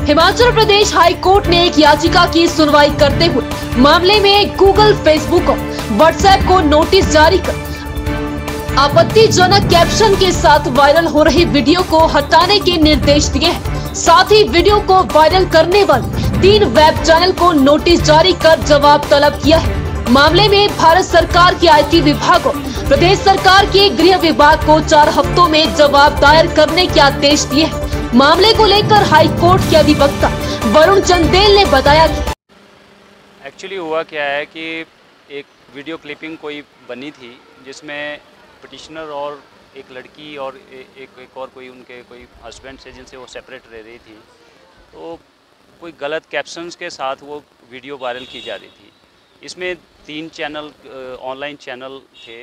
Himachal Pradesh high court ने एक याचिका की सुनवाई करते हुए मामले में गूगल, फेसबुक और व्हाट्सएप को नोटिस जारी कर आपत्तिजनक कैप्शन के साथ वायरल हो रही वीडियो को हटाने के निर्देश दिए हैं। साथ ही वीडियो को वायरल करने वाले 3 वेब चैनल को नोटिस जारी कर जवाब तलब किया है। मामले में भारत सरकार के IT विभाग और प्रदेश सरकार के गृह विभाग को 4 हफ्तों में जवाब दायर करने के आदेश दिए हैं। मामले को लेकर हाई कोर्ट के अधिवक्ता वरुण चंदेल ने बताया कि एक्चुअली हुआ क्या है कि एक वीडियो क्लिपिंग कोई बनी थी जिसमें पिटिशनर और एक लड़की और एक और कोई उनके कोई हस्बैंड से जिनसे वो सेपरेट रह रही थी, तो कोई गलत कैप्शंस के साथ वो वीडियो वायरल की जा रही थी। इसमें 3 चैनल ऑनलाइन चैनल थे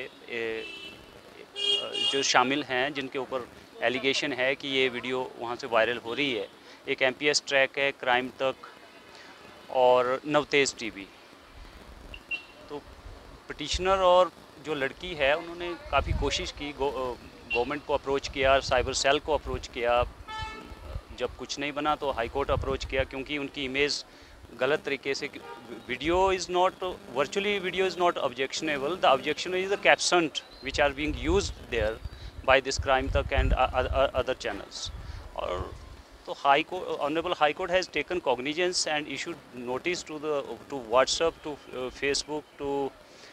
जो शामिल हैं, जिनके ऊपर एलिगेशन है कि ये वीडियो वहाँ से वायरल हो रही है। एक MPS ट्रैक है, क्राइम तक और नवतेज TV। तो पिटिशनर और जो लड़की है उन्होंने काफ़ी कोशिश की, गवर्नमेंट को अप्रोच किया, साइबर सेल को अप्रोच किया। जब कुछ नहीं बना तो हाई कोर्ट अप्रोच किया, क्योंकि उनकी इमेज गलत तरीके से video is not virtually video is not objectionable, the objection is the caption which are being used there by this crime tak and other channels. और तो Honorable High Court has taken cognizance and issued notice to WhatsApp, to Facebook, to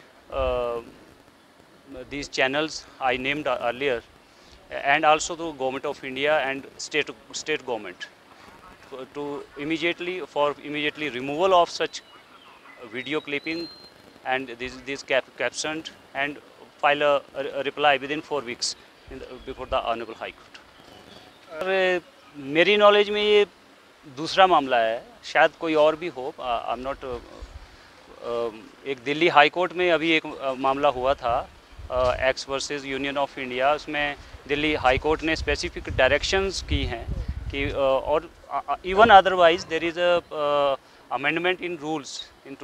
these channels I named earlier, and also to Government of India and state government to immediately removal of such video clipping and these captioned, and file a reply within 4 weeks before the Honorable High Court. और मेरी knowledge में ये दूसरा मामला है, शायद कोई और भी हो। आई एम नॉट एक दिल्ली हाई कोर्ट में अभी एक मामला हुआ था, X versus Union of India. उसमें दिल्ली हाई कोर्ट ने स्पेसिफिक डायरेक्शंस की हैं कि और even otherwise there is a amendment in rules in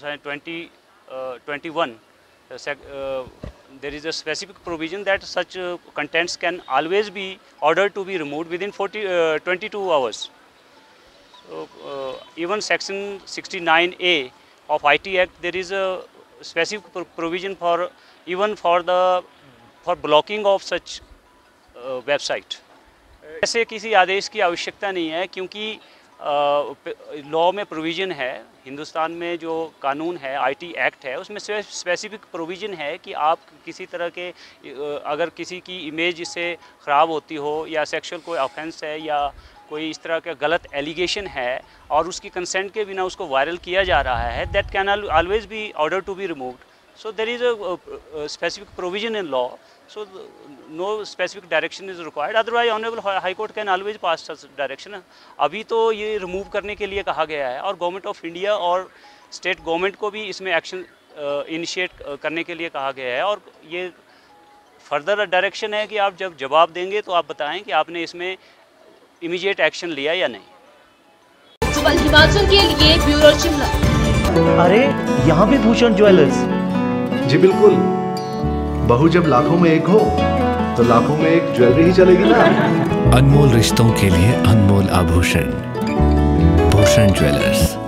2021 there is a specific provision that such contents can always be ordered to be removed within 22 hours. So even section 69A of IT Act, there is a specific provision for even for blocking of such website. ऐसे किसी आदेश की आवश्यकता नहीं है, क्योंकि law में provision है, हिंदुस्तान में जो कानून है IT एक्ट है, उसमें स्पेसिफिक प्रोविज़न है कि आप किसी तरह के अगर किसी की इमेज इससे ख़राब होती हो या सेक्सुअल कोई ऑफेंस है या कोई इस तरह का गलत एलिगेशन है और उसकी कंसेंट के बिना उसको वायरल किया जा रहा है, that can always be order to be removed. So there is a specific provision in law, so no specific direction is required. Otherwise, Honorable High Court can always pass such direction. अभी तो ये remove करने के लिए कहा गया है और गवर्नमेंट ऑफ इंडिया और स्टेट गवर्नमेंट को भी इसमें एक्शन इनिशिएट करने के लिए कहा गया है. और ये फर्दर डायरेक्शन है कि आप जब जवाब देंगे तो आप बताएं कि आपने इसमें इमीडिएट एक्शन लिया या नहीं. सुबह हिमाचल के लिए ब्यूरो शिमला. अरे यहाँ भी भूषण ज्वेलर्स. जी बिल्कुल, बहू जब लाखों में एक हो तो लाखों में एक ज्वेलरी ही चलेगी ना. अनमोल रिश्तों के लिए अनमोल आभूषण, भूषण ज्वेलर्स.